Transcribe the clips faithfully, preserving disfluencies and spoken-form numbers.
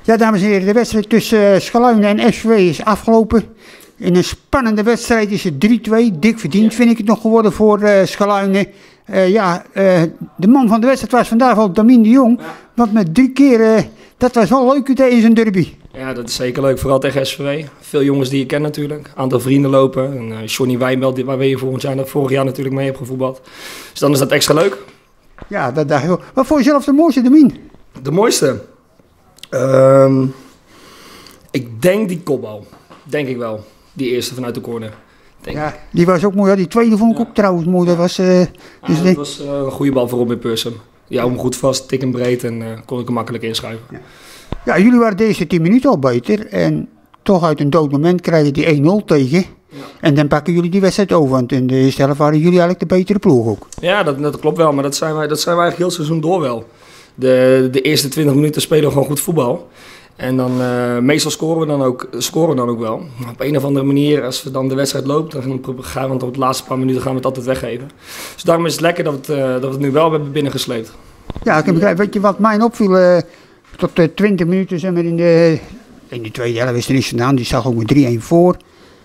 Ja, dames en heren, de wedstrijd tussen uh, Schaluinen en S V W is afgelopen. In een spannende wedstrijd is het drie twee. Dik verdiend vind ik het nog geworden voor uh, Schaluinen. Uh, ja, uh, de man van de wedstrijd was vandaag wel Damien de Jong. Ja. Want met drie keer, uh, dat was wel leuk in zijn derby. Ja, dat is zeker leuk. Vooral tegen S V W. Veel jongens die je kent natuurlijk. Een aantal vrienden lopen. En, uh, Johnny Wijnbelt, waar je vorig jaar, vorig jaar natuurlijk mee hebt gevoetbald. Dus dan is dat extra leuk. Ja, dat dacht ik wel. Wat vond je zelf de mooiste, Damien? De mooiste? Um, ik denk die kopbal. Denk ik wel. Die eerste vanuit de corner. Denk ja, die was ook mooi. Ja, die tweede vond ik ja. ook trouwens mooi. Dat was, uh, ja, dus dat denk... was uh, een goede bal voor Robin Persum. Die houdt hem goed vast, tik en breed en uh, kon ik hem makkelijk inschuiven. Ja. Ja, jullie waren deze tien minuten al beter. En toch uit een dood moment krijgen die één nul tegen. Ja. En dan pakken jullie die wedstrijd over. Want in de eerste helft waren jullie eigenlijk de betere ploeg ook. Ja, dat, dat klopt wel. Maar dat zijn, wij, dat zijn wij eigenlijk heel seizoen door wel. De, de eerste twintig minuten spelen we gewoon goed voetbal. En dan uh, meestal scoren we dan ook, scoren we dan ook wel. Op een of andere manier, als we dan de wedstrijd loopt, dan gaan we, want op de laatste paar minuten gaan we het altijd weggeven. Dus daarom is het lekker dat we het, uh, dat we het nu wel hebben binnengesleept. Ja, ik heb begrepen. Weet je wat mij opviel? Uh, tot uh, twintig minuten zijn we in de, in de tweede helft is er niets gedaan. Die zag ook met drie een voor.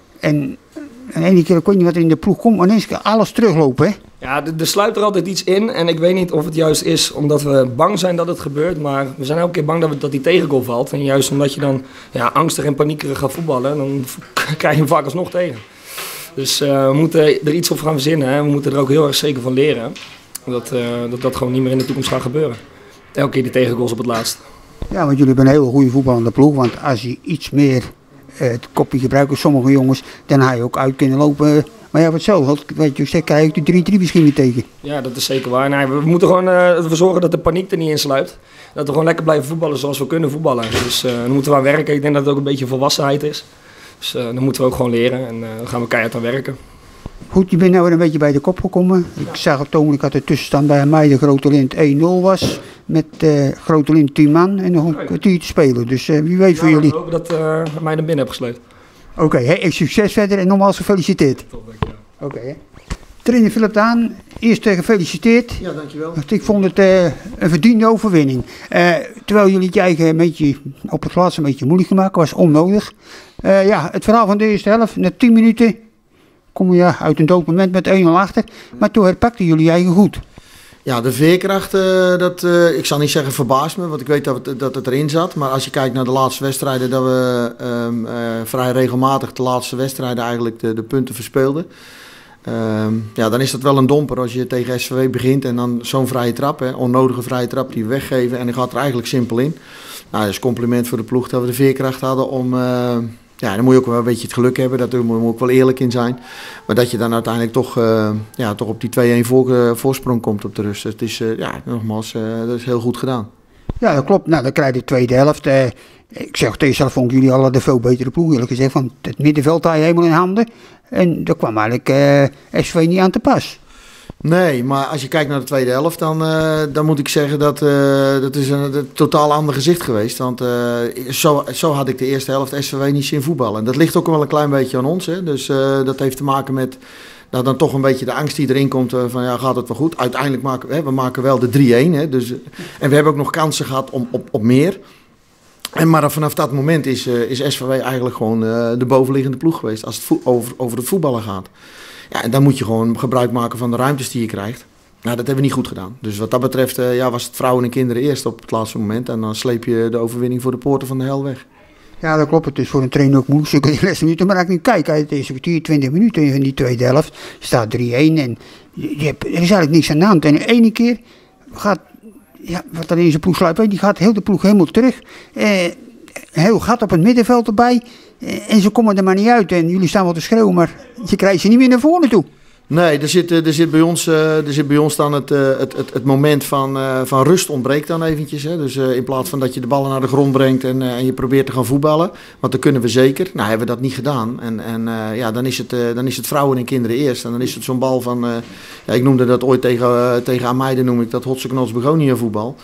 En en ene keer, ik weet niet wat er in de ploeg komt, maar ineens alles teruglopen, hè? Ja, er sluipt er altijd iets in en ik weet niet of het juist is omdat we bang zijn dat het gebeurt, maar we zijn elke keer bang dat, we, dat die tegengoal valt. En juist omdat je dan ja, angstig en paniekerig gaat voetballen, dan krijg je hem vaak alsnog tegen. Dus uh, we moeten er iets op gaan verzinnen, hè. We moeten er ook heel erg zeker van leren, dat, uh, dat dat gewoon niet meer in de toekomst gaat gebeuren. Elke keer die tegengoals op het laatst. Ja, want jullie hebben een hele goede voetballende ploeg, want als je iets meer uh, het kopje gebruikt, sommige jongens, dan had je ook uit kunnen lopen. Maar ja, wat zo, weet je, zeg, krijg je de drie drie misschien weer tegen. Ja, dat is zeker waar. Nee, we moeten gewoon uh, ervoor zorgen dat de paniek er niet in sluipt. Dat we gewoon lekker blijven voetballen zoals we kunnen voetballen. Dus uh, dan moeten we aan werken. Ik denk dat het ook een beetje volwassenheid is. Dus uh, dan moeten we ook gewoon leren en uh, dan gaan we keihard aan werken. Goed, je bent nou weer een beetje bij de kop gekomen. Ik zag op het ogenblik dat de tussenstand bij mij de Grote Lint één nul was. Met uh, Grote Lint tien man en nog een kwartier te spelen. Dus uh, wie weet ja, voor jullie. Ik hoop dat uh, mij naar binnen heb gesleept. Oké, okay, succes verder en nogmaals gefeliciteerd. Oké. Okay, trainer Philip Daan, eerst uh, gefeliciteerd. Ja, dankjewel. Ik vond het uh, een verdiende overwinning. Uh, terwijl jullie het eigen een beetje op het laatste een beetje moeilijk gemaakt, was onnodig. Uh, ja, het verhaal van de eerste helft, na tien minuten kom je ja, uit een dood moment met één nul achter. Maar toen herpakten jullie eigen goed. Ja, de veerkracht, uh, dat, uh, ik zal niet zeggen verbaast me, want ik weet dat het, dat het erin zat. Maar als je kijkt naar de laatste wedstrijden, dat we um, uh, vrij regelmatig de laatste wedstrijden eigenlijk de, de punten verspeelden. Um, ja, dan is dat wel een domper als je tegen S V W begint en dan zo'n vrije trap, hè, onnodige vrije trap die we weggeven. En die gaat er eigenlijk simpel in. Nou, dat is compliment voor de ploeg dat we de veerkracht hadden om... Uh, Ja, dan moet je ook wel een beetje het geluk hebben, daar moet je ook wel eerlijk in zijn. Maar dat je dan uiteindelijk toch, uh, ja, toch op die twee een voor, uh, voorsprong komt op de rust. Het is, uh, ja, nogmaals, uh, dat is heel goed gedaan. Ja, dat klopt. Nou, dan krijg je de tweede helft. Uh, ik zeg tegen jezelf, vond jullie al de veel betere ploeg, eerlijk gezegd. Want het middenveld had je helemaal in handen. En daar kwam eigenlijk uh, S V niet aan te pas. Nee, maar als je kijkt naar de tweede helft, dan, uh, dan moet ik zeggen dat uh, dat is een, een totaal ander gezicht geweest. Want uh, zo, zo had ik de eerste helft S V W niet zien voetballen. En dat ligt ook wel een klein beetje aan ons. Hè. Dus uh, dat heeft te maken met nou, dan toch een beetje de angst die erin komt uh, van ja, gaat het wel goed. Uiteindelijk maken we, hè, we maken wel de drie een. Hè, dus, en we hebben ook nog kansen gehad om, op, op meer. En maar vanaf dat moment is, uh, is S V W eigenlijk gewoon uh, de bovenliggende ploeg geweest als het vo- over, over het voetballen gaat. Ja, en dan moet je gewoon gebruik maken van de ruimtes die je krijgt. Nou, dat hebben we niet goed gedaan. Dus wat dat betreft uh, ja, was het vrouwen en kinderen eerst op het laatste moment. En dan sleep je de overwinning voor de poorten van de hel weg. Ja, dat klopt. Het is voor een trainer ook moeilijk. Die laatste minuten. Maar als ik nu kijk, uit deze kwartier, twintig minuten in die tweede helft, staat drie een. En je hebt, er is eigenlijk niks aan de hand. En de ene keer gaat, ja, wat er in zijn ploeg sluipt, die gaat heel de ploeg helemaal terug. Eh, een heel gat op het middenveld erbij. En ze komen er maar niet uit. En jullie staan wel te schreeuwen, maar je krijgt ze niet meer naar voren toe. Nee, er zit, er zit, bij, ons, er zit bij ons dan het, het, het, het moment van, van rust ontbreekt dan eventjes. Hè. Dus in plaats van dat je de ballen naar de grond brengt en, en je probeert te gaan voetballen. Want dat kunnen we zeker. Nou, hebben we dat niet gedaan. En, en ja, dan is, het, dan is het vrouwen en kinderen eerst. En dan is het zo'n bal van... Ja, ik noemde dat ooit tegen, tegen Ameide, noem ik dat Hotse Knots Begonia voetbal.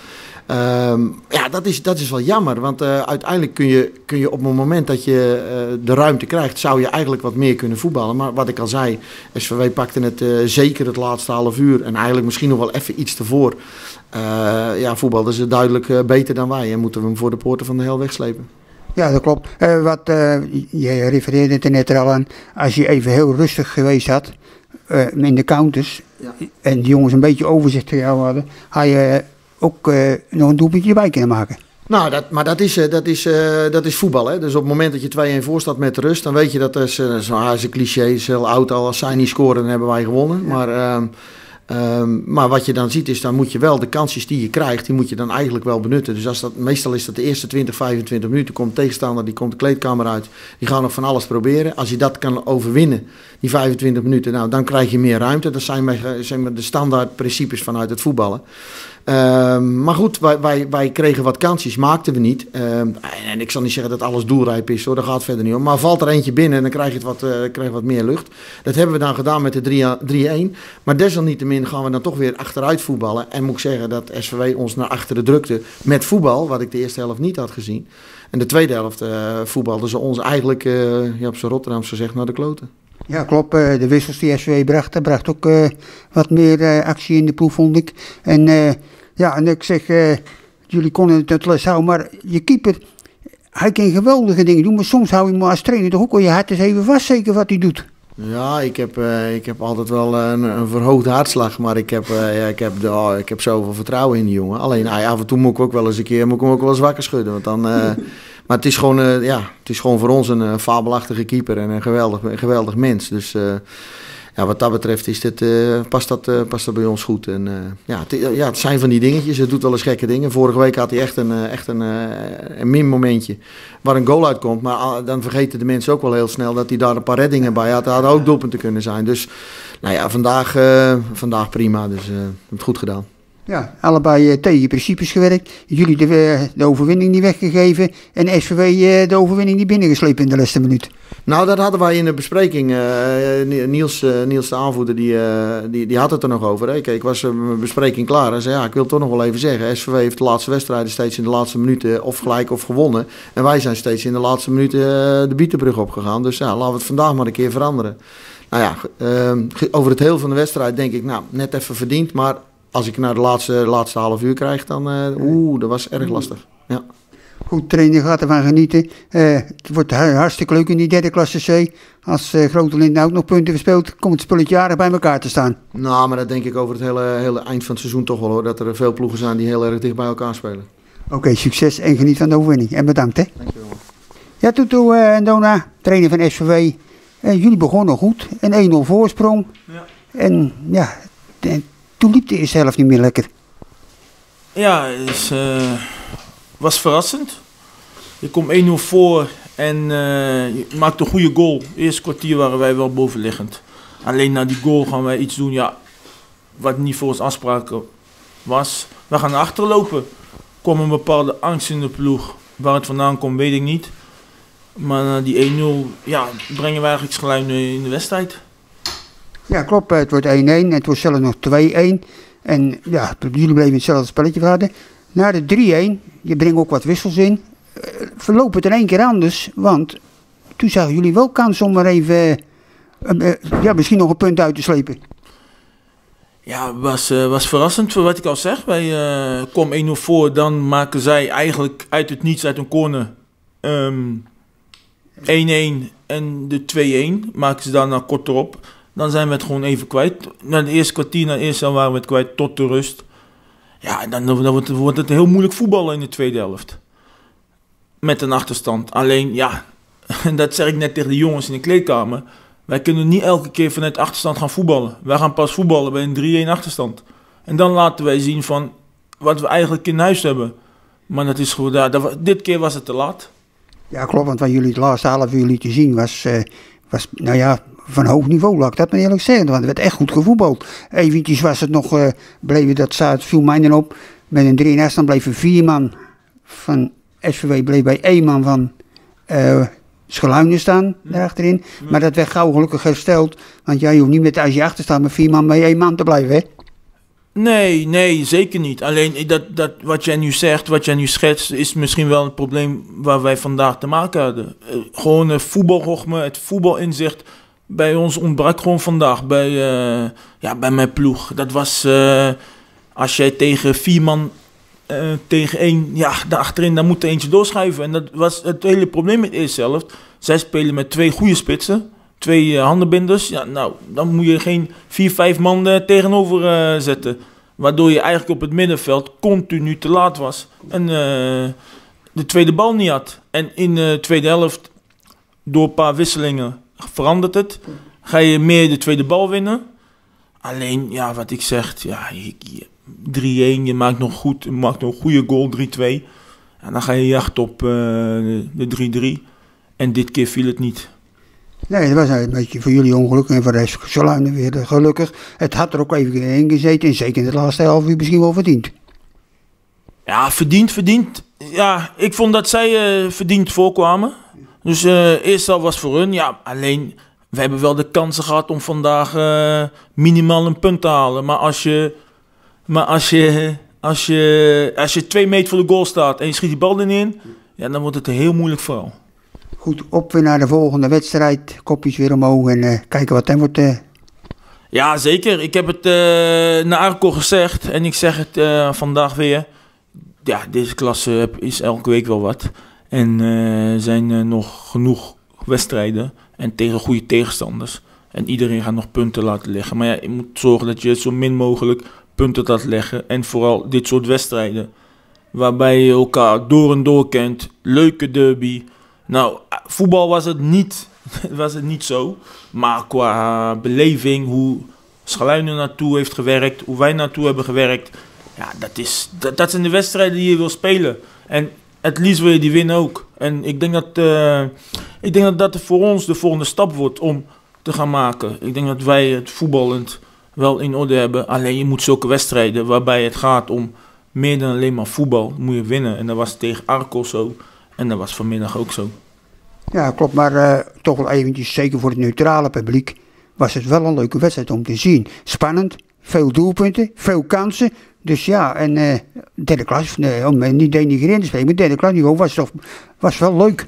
Um, ja, dat is, dat is wel jammer, want uh, uiteindelijk kun je, kun je op het moment dat je uh, de ruimte krijgt, zou je eigenlijk wat meer kunnen voetballen. Maar wat ik al zei, S V W pakte het uh, zeker het laatste half uur en eigenlijk misschien nog wel even iets ervoor. Uh, ja, voetbalden ze duidelijk uh, beter dan wij en moeten we hem voor de poorten van de hel wegslepen. Ja, dat klopt. Uh, wat, uh, je refereerde het er net er al aan, als je even heel rustig geweest had uh, in de counters ja. en die jongens een beetje overzicht voor jou hadden, had je uh, ook uh, nog een doelpuntje bij kunnen maken. Nou, dat, maar dat is, dat, is, uh, dat is voetbal. Hè? Dus op het moment dat je twee-een voor staat met de rust, dan weet je dat is, uh, zo, ah, is een cliché, is heel oud al. Als zij niet scoren, dan hebben wij gewonnen. Ja. Maar, um, um, maar wat je dan ziet is, dan moet je wel de kansjes die je krijgt, die moet je dan eigenlijk wel benutten. Dus als dat, meestal is dat de eerste twintig, vijfentwintig minuten, komt de tegenstander, die komt de kleedkamer uit, die gaan nog van alles proberen. Als je dat kan overwinnen, die vijfentwintig minuten, nou, dan krijg je meer ruimte. Dat zijn, zijn de standaard principes vanuit het voetballen. Uh, maar goed, wij, wij, wij kregen wat kansjes, maakten we niet. Uh, en ik zal niet zeggen dat alles doelrijp is hoor, daar gaat het verder niet om. Maar valt er eentje binnen en dan krijg je, het wat, uh, krijg je wat meer lucht. Dat hebben we dan gedaan met de drie-een. Maar desalniettemin gaan we dan toch weer achteruit voetballen. En moet ik zeggen dat S V W ons naar achteren drukte met voetbal, wat ik de eerste helft niet had gezien. En de tweede helft uh, voetbalden ze ons eigenlijk, uh, ja, op z'n Rotterdam zo zegt, naar de kloten. Ja, klopt. De wissels die S V W bracht, dat bracht ook uh, wat meer uh, actie in de ploeg, vond ik. En uh, ja, en ik zeg, uh, jullie konden het het les houden, maar je keeper, hij kan geweldige dingen doen, maar soms hou je hem als trainer toch ook al je hart eens even vast, zeker wat hij doet. Ja, ik heb, uh, ik heb altijd wel een, een verhoogde hartslag, maar ik heb, uh, ja, ik, heb de, oh, ik heb zoveel vertrouwen in die jongen. Alleen uh, af en toe moet ik ook wel eens een keer, moet ik hem ook wel eens wakker schudden, want dan... Uh, Maar het is, gewoon, uh, ja, het is gewoon voor ons een uh, fabelachtige keeper en een geweldig, een geweldig mens. Dus uh, ja, wat dat betreft is dit, uh, past, dat, uh, past dat bij ons goed. En, uh, ja, het, ja, het zijn van die dingetjes, het doet wel eens gekke dingen. Vorige week had hij echt een, uh, echt een, uh, een min-momentje waar een goal uitkomt. Maar uh, dan vergeten de mensen ook wel heel snel dat hij daar een paar reddingen bij had. Dat hadden ook doelpunten kunnen zijn. Dus nou ja, vandaag, uh, vandaag prima. Dus uh, het goed gedaan. Ja, allebei uh, tegen je principes gewerkt. Jullie de, de overwinning niet weggegeven en S V W uh, de overwinning niet binnengeslepen in de laatste minuut. Nou, dat hadden wij in de bespreking. Uh, Niels, uh, Niels de aanvoerder, die, uh, die, die had het er nog over. Hè. Kijk, ik was uh, mijn bespreking klaar en zei, ja, ik wil het toch nog wel even zeggen. S V W heeft de laatste wedstrijden steeds in de laatste minuten of gelijk of gewonnen. En wij zijn steeds in de laatste minuten uh, de Bietenbrug opgegaan. Dus ja, laten we het vandaag maar een keer veranderen. Nou ja, uh, over het heel van de wedstrijd denk ik, nou, net even verdiend, maar... Als ik naar de laatste, laatste half uur krijg, dan uh, oeh, dat was erg lastig. Ja. Goed, trainer gaat ervan genieten. Uh, het wordt hartstikke leuk in die derde klasse C. Als uh, Grote Linden ook nog punten verspeelt, komt het spulletje aardig bij elkaar te staan. Nou, maar dat denk ik over het hele, hele eind van het seizoen toch wel hoor. Dat er veel ploegen zijn die heel erg dicht bij elkaar spelen. Oké, okay, succes en geniet van de overwinning. En bedankt hè. Dankjewel. Ja, Tutu uh, en Dona, trainer van S V W. Uh, jullie begonnen goed, een een nul voorsprong. Ja. En ja... De, Toen liep de eerste helft niet meer lekker. Ja, het uh, was verrassend. Je komt een nul voor en uh, je maakt een goede goal. Het eerste kwartier waren wij wel bovenliggend. Alleen na die goal gaan wij iets doen ja, wat niet volgens afspraken was. We gaan naar achter lopen. Er kwam een bepaalde angst in de ploeg. Waar het vandaan komt weet ik niet. Maar na die een nul ja, brengen we eigenlijk schluim in de wedstrijd. Ja, klopt. Het wordt een-een. Het wordt zelfs nog twee-een. En ja, jullie bleven hetzelfde spelletje hadden. Na de drie-een, je brengt ook wat wissels in, uh, verloopt het in één keer anders. Want toen zagen jullie wel kans om er even, uh, uh, ja, misschien nog een punt uit te slepen. Ja, het was, uh, was verrassend voor wat ik al zeg. Wij uh, komen een nul voor, dan maken zij eigenlijk uit het niets, uit een corner, um, een-een en de twee-een. Maken ze daarna kort erop. Dan zijn we het gewoon even kwijt. Na de eerste kwartier, na de eerste waren we het kwijt tot de rust. Ja, en dan, dan wordt, het, wordt het heel moeilijk voetballen in de tweede helft. Met een achterstand. Alleen, ja, en dat zeg ik net tegen de jongens in de kleedkamer. Wij kunnen niet elke keer vanuit achterstand gaan voetballen. Wij gaan pas voetballen bij een drie-een achterstand. En dan laten wij zien van wat we eigenlijk in huis hebben. Maar dat is gewoon, ja, dat, dit keer was het te laat. Ja, klopt, want wat jullie het laatste half uur lieten zien was, uh, was nou ja... van hoog niveau, laat ik dat maar eerlijk zeggen. Want er werd echt goed gevoetbald. Eventjes was het nog, uh, bleven dat staat, viel mij dan op. Met een drie en dan bleven vier man van S V W bleef bij één man van uh, Scheluinen staan, daarachterin. Ja. Maar dat werd gauw gelukkig hersteld. Want ja, je hoeft niet met als je achter staat met vier man bij één man te blijven, hè? Nee, nee, zeker niet. Alleen dat, dat, wat jij nu zegt, wat jij nu schetst, is misschien wel een probleem waar wij vandaag te maken hadden. Uh, gewoon uh, voetbalrochme, het voetbalinzicht bij ons ontbrak gewoon vandaag. Bij, uh, ja, bij mijn ploeg. Dat was, uh, als jij tegen vier man, uh, tegen één, ja, daar achterin, daar moet er eentje doorschuiven. En dat was het hele probleem met de eerste helft. Zij spelen met twee goede spitsen. Twee uh, handenbinders, ja, nou, dan moet je geen vier, vijf man uh, tegenover uh, zetten. Waardoor je eigenlijk op het middenveld continu te laat was. En uh, de tweede bal niet had. En in de tweede helft, door een paar wisselingen, verandert het. Ga je meer de tweede bal winnen. Alleen, ja, wat ik zeg, ja, drie-een, je maakt nog goed, je maakt nog een goede goal, drie-twee. En dan ga je jachten op uh, de drie-drie. En dit keer viel het niet. Nee, dat was een beetje voor jullie ongelukkig en voor de rest Schaluynen weer gelukkig. Het had er ook even in gezeten en zeker in de laatste helft uur misschien wel verdiend. Ja, verdiend, verdiend. Ja, ik vond dat zij uh, verdiend voorkwamen. Dus uh, eerst al was voor hun, ja, alleen we hebben wel de kansen gehad om vandaag uh, minimaal een punt te halen. Maar als je, maar als je, als je, als je twee meter voor de goal staat en je schiet die bal erin, ja, dan wordt het een heel moeilijk verhaal. Goed, op weer naar de volgende wedstrijd. Kopjes weer omhoog en uh, kijken wat dan wordt. Uh... Ja, zeker. Ik heb het uh, naar Arco gezegd en ik zeg het uh, vandaag weer. Ja, deze klasse is elke week wel wat. En er uh, zijn uh, nog genoeg wedstrijden en tegen goede tegenstanders. En iedereen gaat nog punten laten liggen. Maar ja, je moet zorgen dat je zo min mogelijk punten laat leggen. En vooral dit soort wedstrijden. Waarbij je elkaar door en door kent. Leuke derby. Nou, voetbal was het niet, was het niet zo. Maar qua beleving, hoe Schaluynen naartoe heeft gewerkt, hoe wij naartoe hebben gewerkt. Ja, dat, is, dat, dat zijn de wedstrijden die je wil spelen. En het liefst wil je die winnen ook. En ik denk dat, uh, ik denk dat dat voor ons de volgende stap wordt om te gaan maken. Ik denk dat wij het voetballend wel in orde hebben. Alleen je moet zulke wedstrijden waarbij het gaat om meer dan alleen maar voetbal, moet je winnen. En dat was tegen Arco zo. En dat was vanmiddag ook zo. Ja, klopt. Maar uh, toch wel eventjes, zeker voor het neutrale publiek, was het wel een leuke wedstrijd om te zien. Spannend, veel doelpunten, veel kansen. Dus ja, en uh, derde klas, nee, om uh, niet denigrerend te spelen, maar derde klas niveau was toch was wel leuk.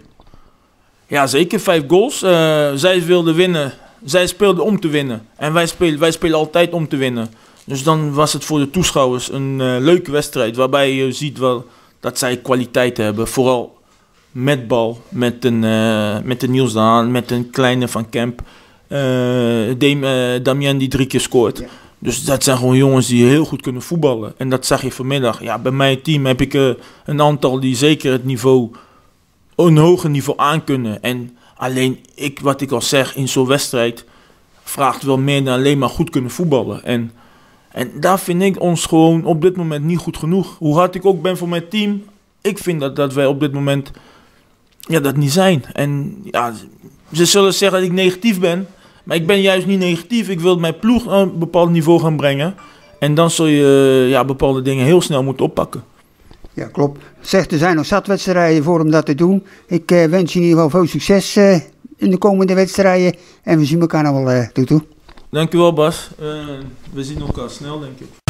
Ja, zeker. Vijf goals. Uh, zij wilden winnen. Zij speelden om te winnen. En wij spelen, wij spelen altijd om te winnen. Dus dan was het voor de toeschouwers een uh, leuke wedstrijd. Waarbij je ziet wel dat zij kwaliteit hebben. Vooral met bal, met een, uh, met een Niels Daan, met een kleine Van Kemp. Uh, Dem, uh, Damien die drie keer scoort. Ja. Dus dat zijn gewoon jongens die heel goed kunnen voetballen. En dat zag je vanmiddag. Ja, bij mijn team heb ik uh, een aantal die zeker het niveau, een hoger niveau aankunnen. En alleen, ik, wat ik al zeg, in zo'n wedstrijd vraagt wel meer dan alleen maar goed kunnen voetballen. En, en daar vind ik ons gewoon op dit moment niet goed genoeg. Hoe hard ik ook ben voor mijn team, ik vind dat, dat wij op dit moment ja, dat niet zijn. En ja, ze zullen zeggen dat ik negatief ben. Maar ik ben juist niet negatief. Ik wil mijn ploeg aan een bepaald niveau gaan brengen. En dan zul je ja, bepaalde dingen heel snel moeten oppakken. Ja, klopt. Zegt, er zijn nog zat wedstrijden voor om dat te doen. Ik uh, wens je in ieder geval veel succes uh, in de komende wedstrijden. En we zien elkaar nog wel uh, toe toe. Dankjewel Bas. Uh, we zien elkaar snel, denk ik.